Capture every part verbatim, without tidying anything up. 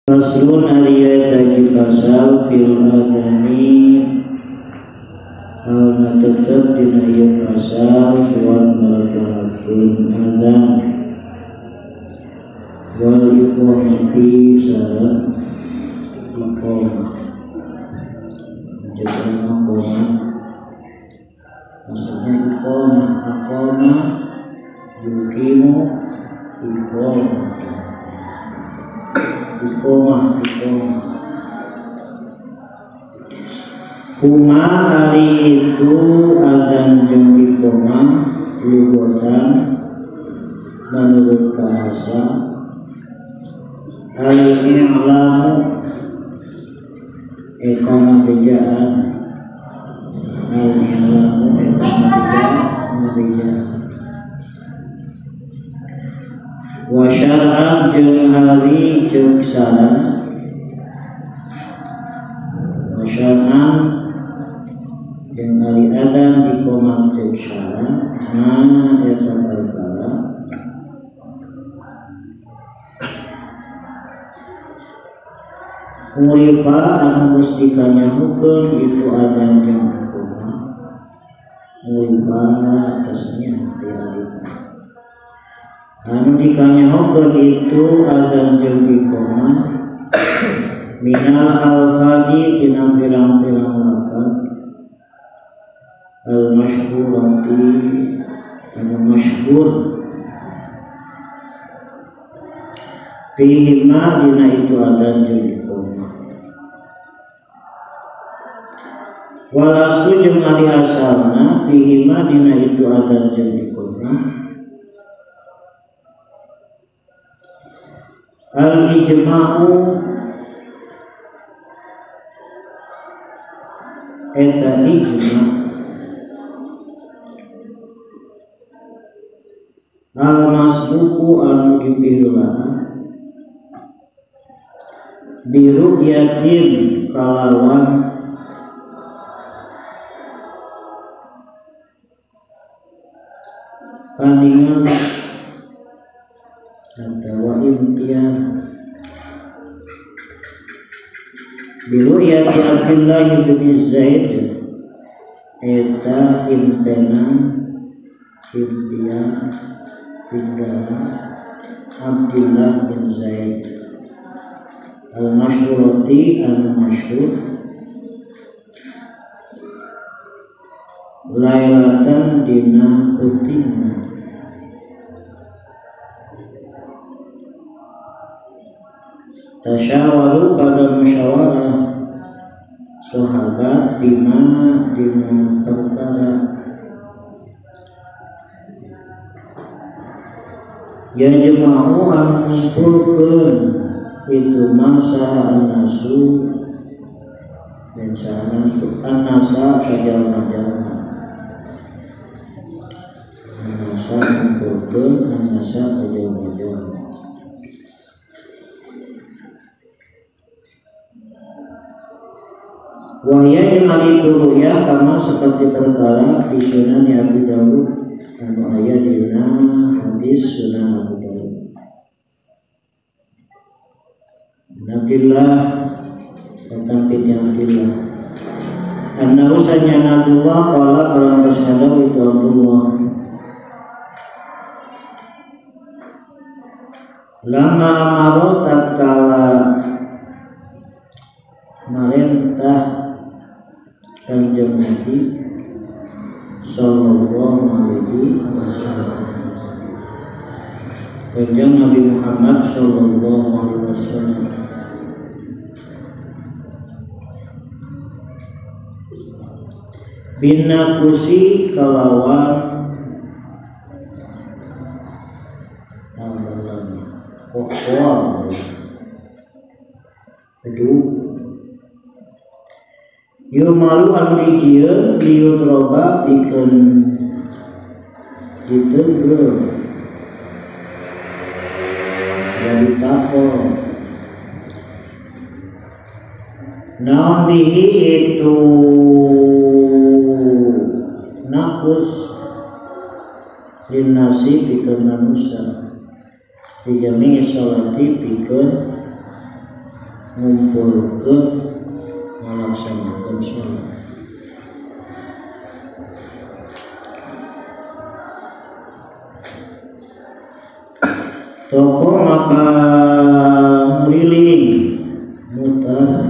Faslun aliyah taji pasal fil adani alna tetap dina ieu pasal suat melaksanakeun adzan wal iqamati salat iqamah jadi iqamah maksudnya iqamah aqamah yuqimu iqamah iqamah iqamah huma hari itu adzan jeung iqamah lugatan menurut bahasa al-i'lamu iqamah bejaan al-i'lamu iqamah bejaan wa syar'an jeung hari jeung saran wa syar'an jeung hari adzan iqamah jeung saran nah eta perkara uripa anu geus dikanyahukeun itu adzan jeung iqamah uripa atasnya dialihkan anu dikanyahokeun itu adzan jeung iqamah minal alfadi tina pirang-pirang lafaz al masyhurati anu masyhur fihima dina itu adzan jeung iqamah wal aslu jeung ari asalna fihima dina itu adzan jeung iqamah al-ijma'u eta ijma' al-masbuku anu dipiheulaan biru'yatin kalawan paningan atawa impian biru'yati Abdullah bin Zaid eta impenan impian tinggal Abdullah bin Zaid al-masyhurati al-masyhur lailatan dina utina tasyawaru pada musyawarah sahabat bima dina perkara ya jema'u anu ngumpulkeun itu masa an-nasu dan sana an-nasa kajalma-jalma an-nasa ngumpulkeun an-nasa kajalma-jalma waya yang hari dulu ya karena seperti perkara di Sunan Abi Dawud anu aya dina hadis Sunan Abi Dawud Nabilah tentang pityang Nabilah anna usanya Nabilah qala qala Rasulullah itu Abdullah lama amaro tatkala marentah Kanjeng Nabi sallallahu alaihi wasallam Kanjeng Nabi Muhammad sallallahu alaihi wasallam bina kusi kalawan kokol aduh yu malu anu dijieun liut roba pikeun kitu beuh jadi takol naon bihi itu nakus linnasi pikeun manusia dijami sholati pikeun ngumpul ke melaksanakan sholat. Toko maka meliling mutar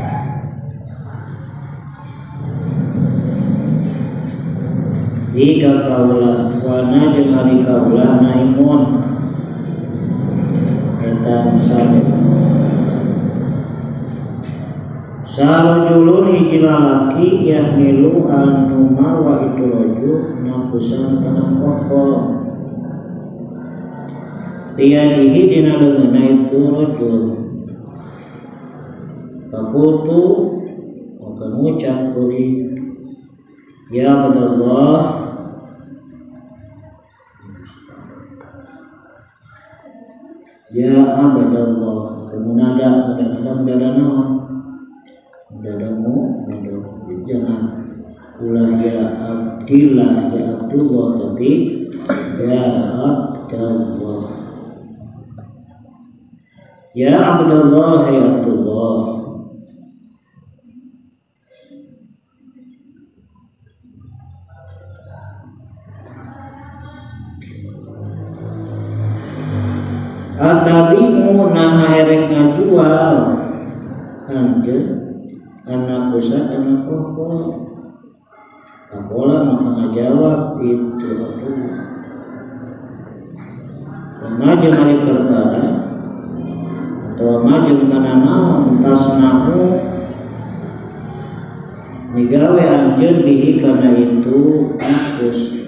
di kaula wana jeung ari kaula naimun etan sabe sarojulun hiji lalaki yahmilu anu mawa itu rajul nafusan kana kokol biyadihi dina leungeunna itu rajul fakultu maka ngucap kuring ya Abdullah ya Abdullah kemudian ada kadang-kadang dadana dadamu jangan ulah ya Abdillah ya Abdullah tapi ya Abdullah ya Abdullah ya Abdullah atabimu nah erek ngajual anjeun anak usaha anak kokol kapola maka ngajawab itu aku maju hari perkara atau maju kana naon tasnahu nigawe anjeun bihi kana itu nafus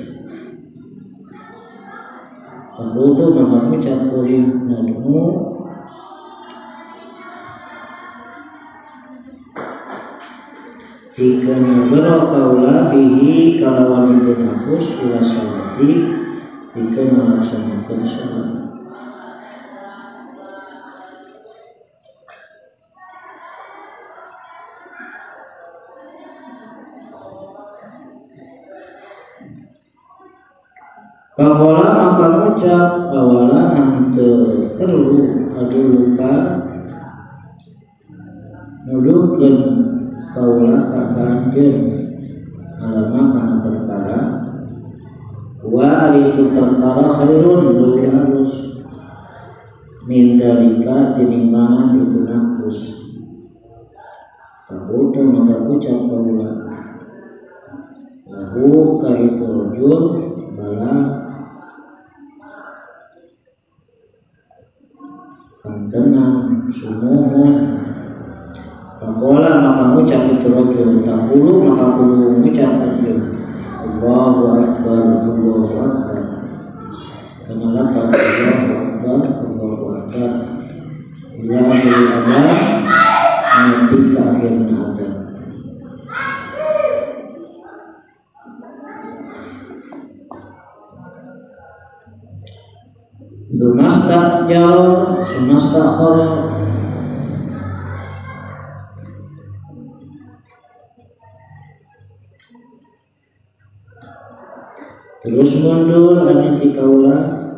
Lalu maka ucap kuring nadu jika nagara kaula bihi kalawan itu nafus ila salati jika melaksanakan sholat. Kapola maka ucap awalan henteu perlu adu luka nuduhkeun kaula ka kanjeun alama kana perkara wa ari itu perkara khairun lebih halus min dalika tinimbangan itu nafus. Kabuta maka ucap kaula lahu ka itu rajul bala tenang sumuhun pakola maka ucap itu rajul takulu maka kudu mengucap itu Allahu Akbar Allahu Akbar karena lapar Allahu Akbar Allahu Akbar ila akhir ada nanti ke akhirnya ada Sumasta jauh, sumasta khara. Terus mundur aniti kaula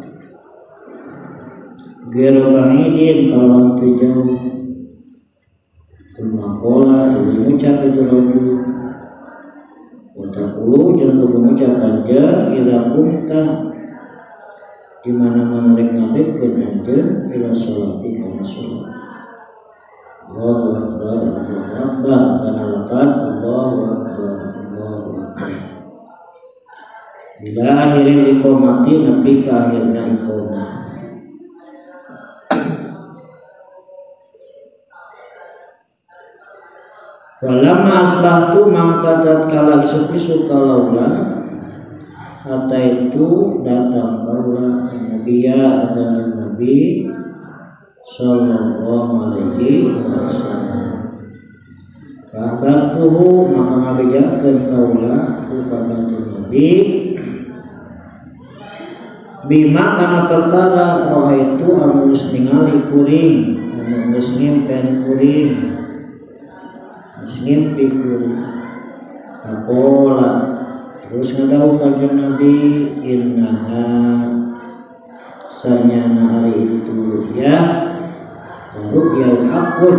biar bangidin kalau itu jauh semua kola itu ucap itu raju utakulu jangan mengucap aja ila kumta di mana-mana rek ngabekkeun anjeun ila sholati kana sholat. Allahu Akbar Allahu Akbar kana lapan Allahu Akbar Allahu Akbar. Bila akhirin iqamati nabi ka akhirna iqamah. Walamma asbahtu mangka tatkala isuk-isuk kalaula hatta itu datang kaula nabiya dan nabi sallallahu alaihi wasallam. Kabartuhu maka ngabejakeun kaula kepada nabi bima kana perkara roh itu anu geus ningali kuring anu geus ngimpen kuring geus ngimpi kuring kapola. Terus ngadau kanjeng Nabi innaha sanyana hari itu ya ru'yal haqqun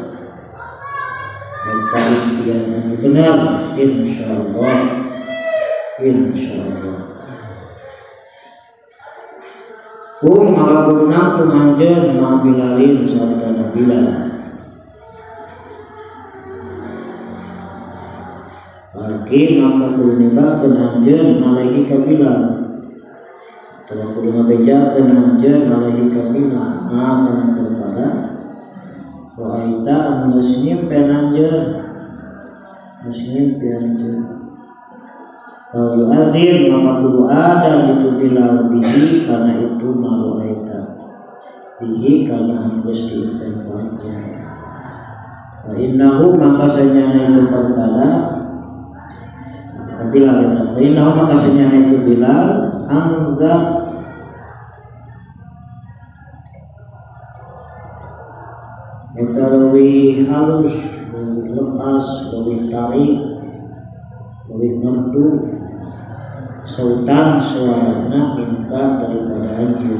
eta ikhtiar yang benar insyaallah insyaallah. Kum maka benar kumanjen mabilalin sarta nabilan lagi maka kuninga kenanjen alaihi kabilan telah kuninga beja kenanjen alaihi kabilan akan perkara waita muslim penanjen muslim penanjen kalau azir maka kudu ada itu bilau bihi karena itu malu aita bihi karena harus diintervensi. Wa innahu maka senyana itu perkara bila kita wa innahu maka senyana itu bila angga itu lebih halus, lebih lepas, lebih tarik, lebih merdu sultan suaranya ingkar daripada anjir.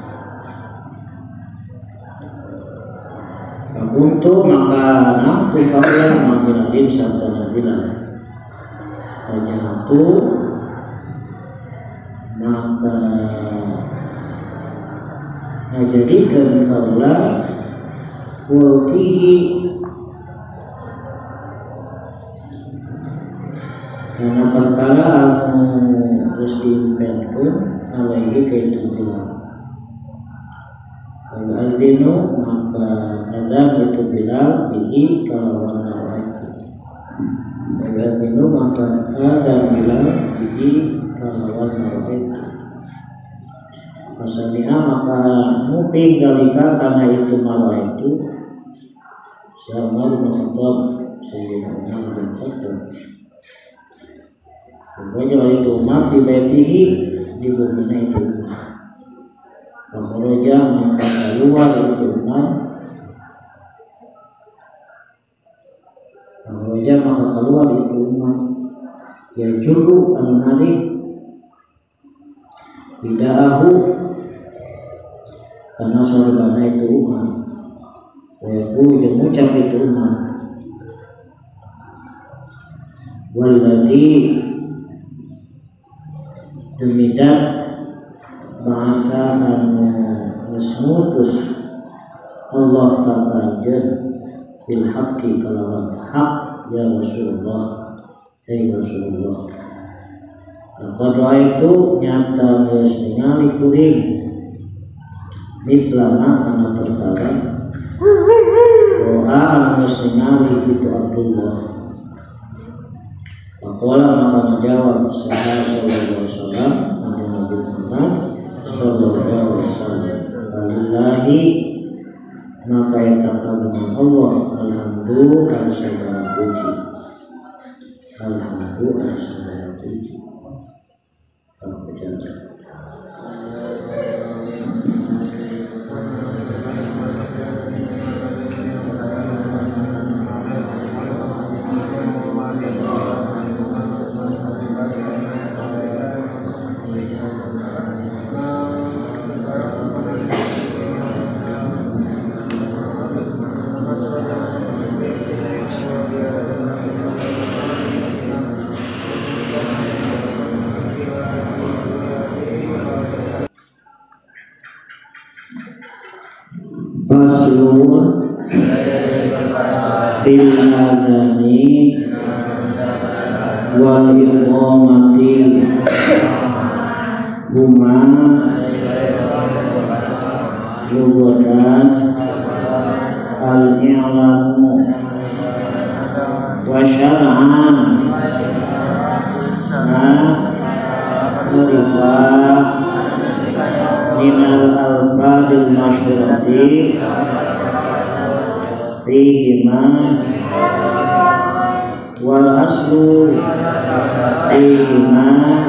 Untuk maka nampu kalian mengirim sabda nabilah hanya itu maka menjadikan kaulah wakihi karena perkara anu terus diimpenkan alaihi kaitu bilang kalau aldinu maka ada itu bilang bihi kalawan nawaitu kalau aldinu maka ada bilang bihi kalawan nawaitu masalahnya maka muping dalika karena itu malah itu sama Al-Khattab Sayyidina Umar bin Khattab Pokoknya itu umat di baitihi di bumi itu Pokoknya maka keluar itu umat Pokoknya maka keluar itu umat ya juru al-nalik bida'ahu karena sorbannya itu umat Wayaku yang ucap itu umat Walladhi demikian bahasa anu musmutus Allah kakanjen bil haqqi kalawan hak ya Rasulullah ya Rasulullah kalau itu nyata geus ningali kuring mislana kana perkara doa anu geus ningali itu Abdullah Pakola maka menjawab Sahabat sallallahu alaihi wasallam Nabi Muhammad sallallahu alaihi wasallam Walillahi maka yatakabu dengan Allah alhamdulillah segala puji alhamdulillah segala puji kalau berjalan Paslun fil adani wal iqamati huma lugatan al-i'lamu wa syar'an ma'rifah minal al-fadil masyurati fihima wal aslu fihima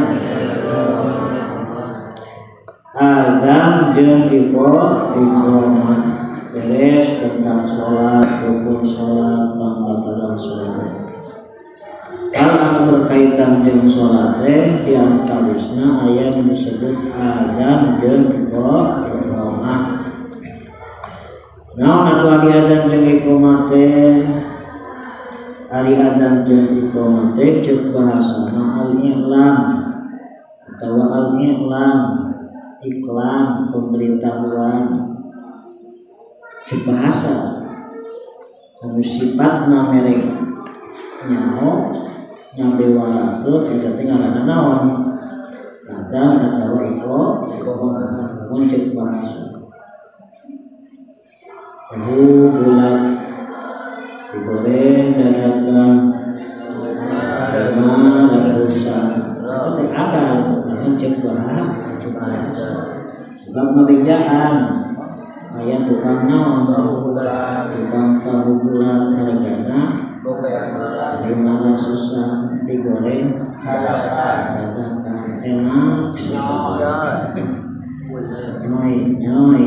azan jeung iqamah beres tentang sholat rukun sholat pembatalan sholat hal anu berkaitan dengan sholat teh di antawisna aya disebut azan jeung iqamah Naon atuh ari adzan jeung iqamah teh? Ari adzan jeung iqamah teh ceuk bahasana al-i'lam atawa al-i'lam iklan pemberitahuan ceuk bahasa anu sifatna merek nyaho nyambe walakeun eta teh ngaranna naon? Adzan atawa iqamah mun ceuk bahasa. Tahu bulat digoreng dadakan karena rebusan itu ada dengan cek bahasa sebab nabejaan ayat tukang naon tukang tahu bulat hargana lima ratusan digoreng dadakan enak nyoi nyoi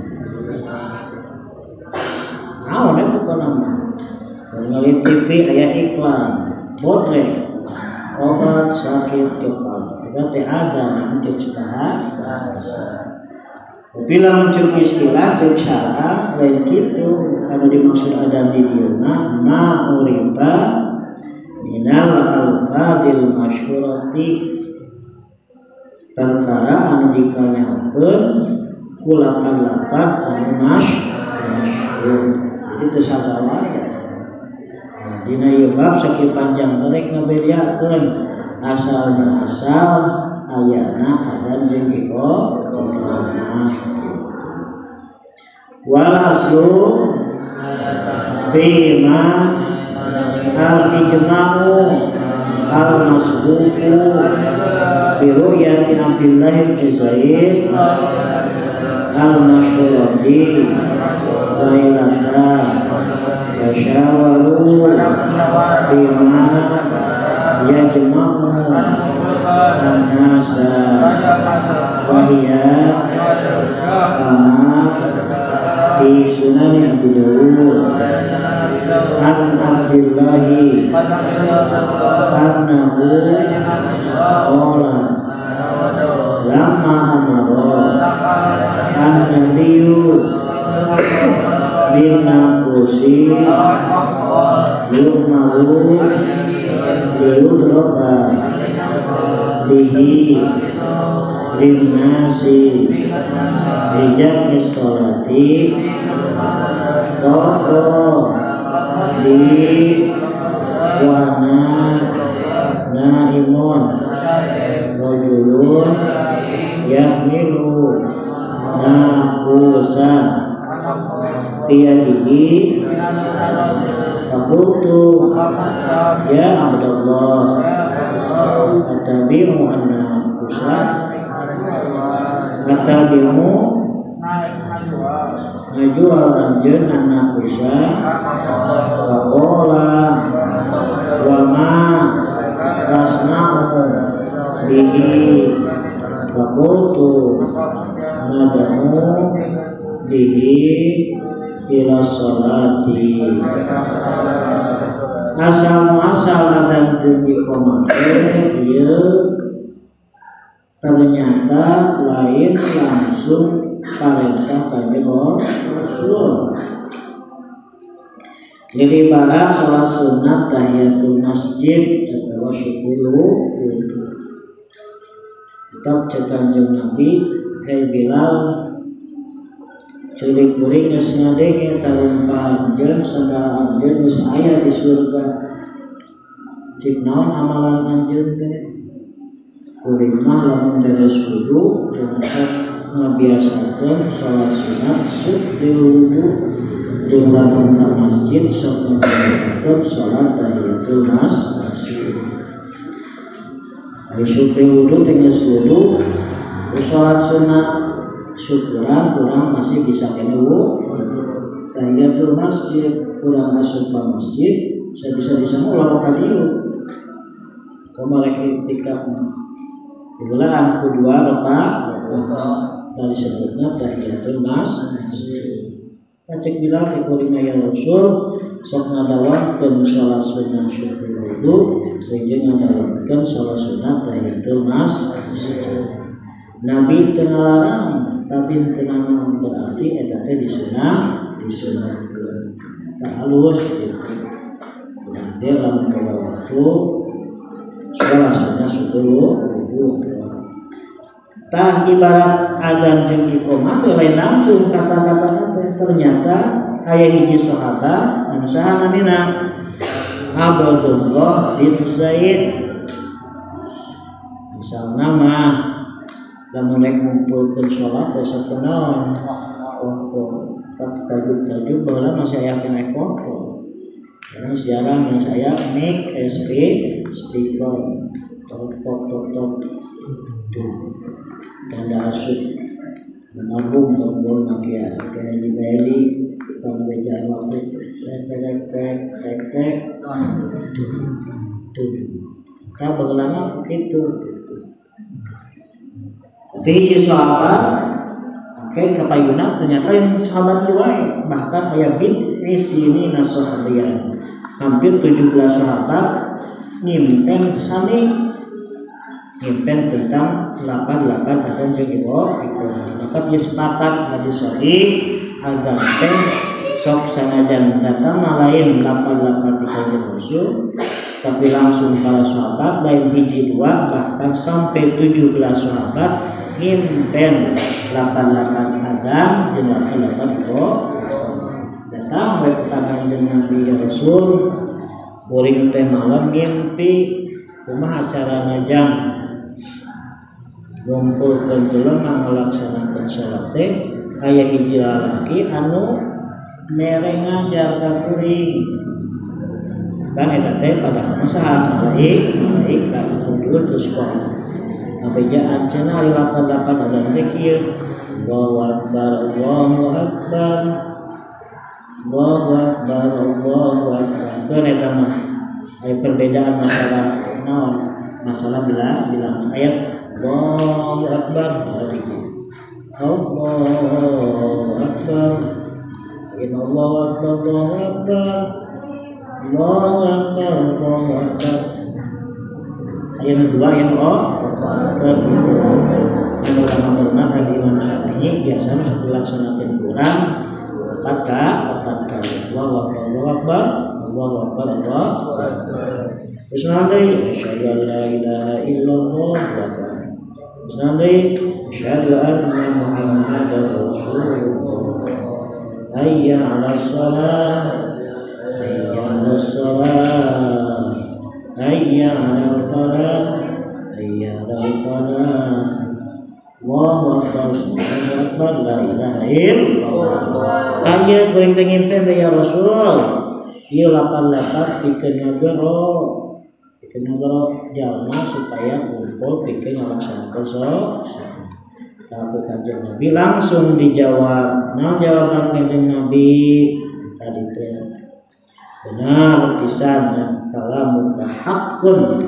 naon ya bukan nama ngeliat T V aya iklan botre obat sakit kepala berarti ada mencuk bahasa tapi lamun cuk istilah cuk syara lain kitu anu dimaksud ada di dieuna ma uriba minal alqadil masyhurati perkara anu dikanyakeun kulakan lapat anu masyhur itu sadawaya. Dina ieu bab sakit panjang merek ngabedakeun asalna asal ayana adzan jeung iqamah. Wal aslu bima al ijma'u al masbuqu bi ru'yati Abdullah bin Zaid al masyhurati lailata wasyawaru bima yajma'u an-nasa wahya kama fi sunan Abi Dawud an Abdillahi annahu qala lama amara an-nabiyyu bina kursi yumalu yudroba bihi linnasi bijak sholati toko di wana naimun rajulun yahmilu naqusan biyadihi faqultu ya Abdullah atabi'u anna qusan atabi'u ngajual anjeun anna qusan waqala wa ma tasna'u bihi faqultu nadamu bihi ila sholati. Asal muasal adzan jeung iqamah ieu ternyata lain langsung perintah kanjeng Rasul. Jadi ibarat salat sunat tahiyatul masjid atau syukuru tetap cekan jeung Nabi hai Bilal culik kuring geus ngadenge tarumpah anjeun sadaya anjeun geus aya di surga. Cik naon amalan anjeun teh? Kuring mah lamun beres wudu jangan ngabiasakeun salat sunat sunnah wudu jeung lamun ka masjid sok ngabiasakeun salat tahiyatul masjid. Ari sunnah wudu teh geus wudu salat sunat syukuran kurang masih bisa kena wudu. Tahiyatul masjid kurang masuk ke masjid saya bisa bisa ulang kali itu kemarin ketika bulan kedua rakaat dari sebutnya tahiyatul masjid cek bilang ke kurima ya Rasul sok ngadawakeun salat sunat syukur wudu jeung ngadawakeun salat sunat tahiyatul masjid. Nabi teu ngalarang tapi tenang berarti eta teh disunah disunatkeun tak halus gitu. Dan dia lamun pada waktu sholat sunnah sepuluh ribu. Tah ibarat adzan jeung iqamah teh lain langsung kata-kata teh ternyata aya hiji sahabat anu saha namina Abdullah bin Zaid. Misalna mah lamun rek ngumpulkeun salat teh sakenaon tajuk-tajuk baheula masih aya kena kontrol. Karena sejarah yang saya mic S P speaker top top top top tanda asuk menabung tombol makia kayak di Bali kalau beja waktu tek tek tek tek tek tuh kalau bagaimana begitu tapi hiji sahabat kayak kapayuna ternyata yang sahabat riwayat bahkan aya bid sini nasahabiyan hampir tujuh belas sahabat nyimpen sami nyimpen tentang delapan delapan adzan jeung iqamah. Maka dia sepakat hadis sahih adzan teh sok sanajan datang lain delapan delapan kanjeng Rasul tapi langsung para sahabat lain hiji dua bahkan sampai tujuh belas sahabat nyimpen delapan delapan adzan jeung delapan delapan iqamah. Datang we kanjeng Nabi Rasul kuring teh malam ngimpi kumaha acarana jam ngumpulkeun jelema ngalaksanakeun salat teh aya hiji lalaki anu mere ngajar ka kuring kan eta teh padahal masaha baik baik ka kudu terus kok abejaan cenah ari lapan lapan adzan teh kieu Allahu akbar Allahu akbar Allahu akbar Allahu akbar keun eta mah aya perbedaan masalah naon masalah bila bilang ayat Allahu akbar Allahu akbar inna Allahu akbar Allahu akbar Allahu akbar Allahu akbar ayat dua yang oh yang ulama bermadzhab Imam Syafi'i biasanya setelah dilaksanakan kurang empat kali empat kali Allahu akbar Allahu akbar Allahu akbar Allahu akbar terus nanti asyhadu an la ilaha illallah terus nanti asyhadu anna Muhammadar Rasulullah hayya 'alas shalah hayya 'alas shalah hayya 'alal falah hayya 'alal falah Allahu akbar Allahu akbar la ilaha illallah kaya kuring teh ngimpen ya Rasul ieu lapan lapan pikeun ngagero pikeun ngagero jalma supaya kumpul pikeun ngalaksanakeun salat tapi kanjeng Nabi langsung dijawab nah jawaban kanjeng Nabi tadi teh benar pisan kalamu ka haqqun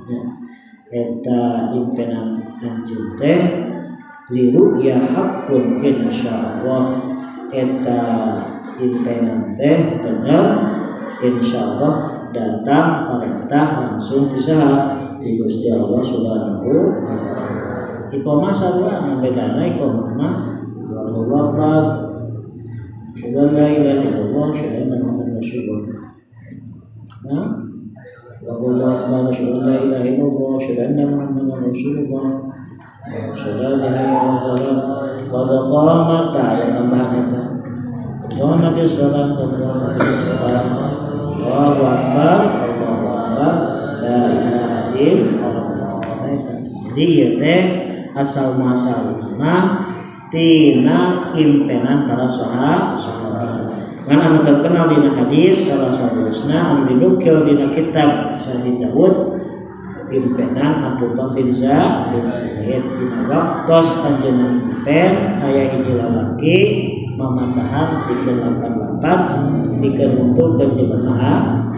eta impenan anjeun teh liru ya haqqun insyaallah eta impenan teh bener insyaallah datang perintah langsung bisa di Gusti Allah Subhanahu wa taala. Iqamah sarua anu bedana iqamah mah Allahu akbar la ilaha illallah syahada Muhammadar Rasulullah. Nah, Allahu akbar la ilaha illallah syahada Muhammadar Rasulullah. Syahada la ilaha illallah qad qamat ya tambahan eta. Qamat as-salat Allahu akbar Allahu akbar Allahu akbar la ilaha illallah. Jadi ieu teh asal muasal mah tina impenan para sahabat. Ngan anu terkenal dina hadis salah satusna anu dinukil dina kitab Sahih Daud impenan Abdullah bin Zaid bin Zaid dina waktos anjeunna impen aya hiji lalaki mamatahan pikeun lapan lapan pikeun ngumpulkeun jemaah.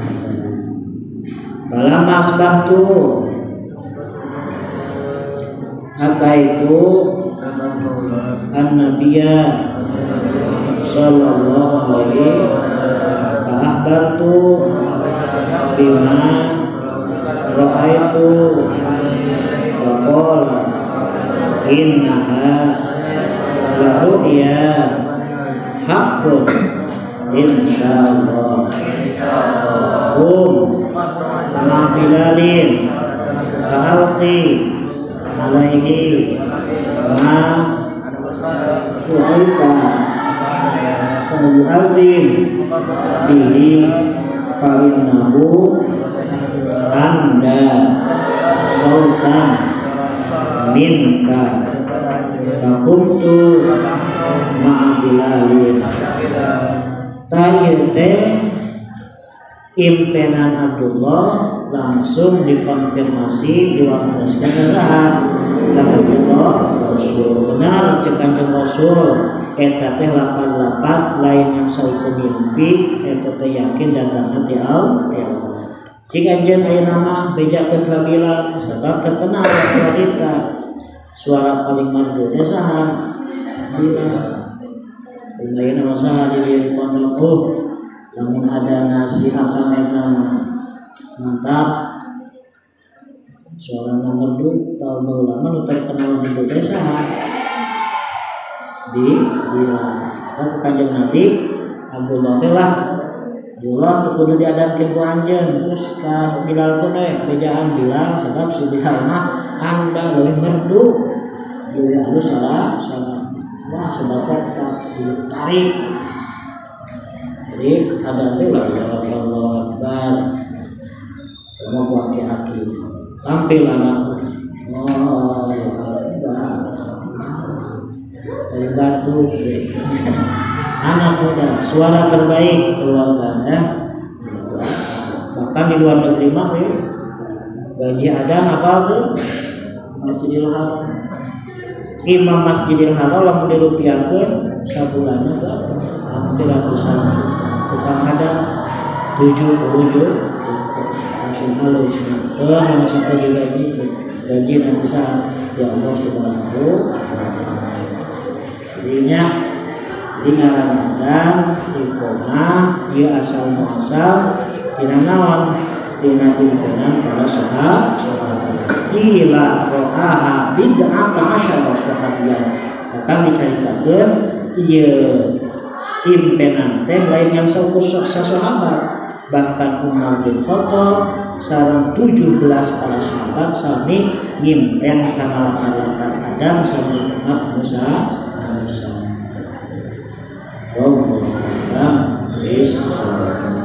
Balamma asbahtu hatta itu an-nabiyya sallallahu alaihi wasallam akhbartu bima ra'aitu wa qala innaha la ru'ya haqqun insyaallah. Um ma'bilalin ka'alqi alaihi ma tu'aita yu'adzim bihi fa'innahu anda sultan minka fakumtu ma'bilalin tayyete impenan Abdullah langsung dikonfirmasi diwaktaskan adalah Abdullah Rasul benar cek Kanjeng Rasul eta teh lapan lapat lain yang sauku mimpi eta teh yakin datangna ti Allah. Jika anjeun aya nama bejakeun kabilah sebab terkenal wanita suara paling merdu teh saha bila lain masalah di pondok oh namun ada nasihat eta mantap suara merdu tahun ulama nu terkenal di desa di bila Kanjeng Nabi Abdullah teh lah Abdullah kudu diadatkeun ku anjeun terus ka Bilal teh teh bejaan Bilal sebab si Bilal mah anda leuwih merdu dia harus salah salah wah sebab tak ditarik jadi ada teh lah Allah Akbar mau aki-aki tampil anak oh dari batu anak muda suara terbaik keluarga ya bahkan di luar negeri mah ya gaji ada apa tuh Masjidil Haram imam Masjidil Haram lamun dirupiahkeun sabulanna hampir ratusan tukang ada tujuh tujuh masih halus eh masih gaji gaji gaji nanti bisa ya Allah subhanahu jadinya dina Ramadan iqomah dia asal muasal dina naon dina pimpinan para sahabat kila ro'aha bid'ata asyara sahabiyan akan diceritakeun ieu pimpinan teh lain yang sahabat bahkan Umar bin Khattab sareng tujuh belas para sahabat sami ngimpen kana latar Adam sami umat Musa Musa Wallahu a'lam bishawab.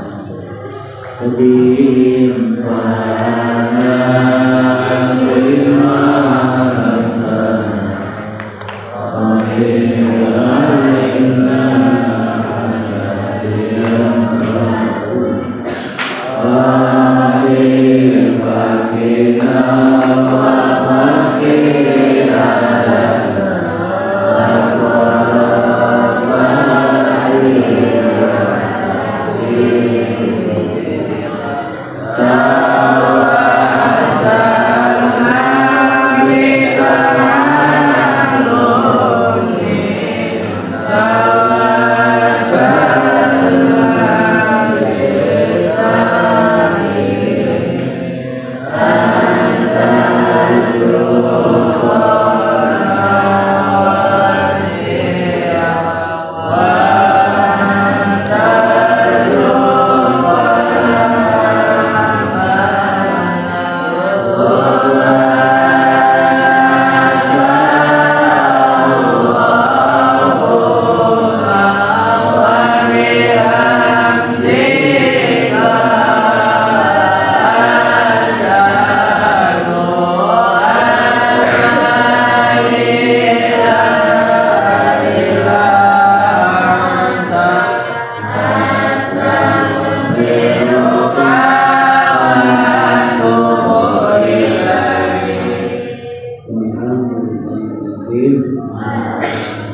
Amin.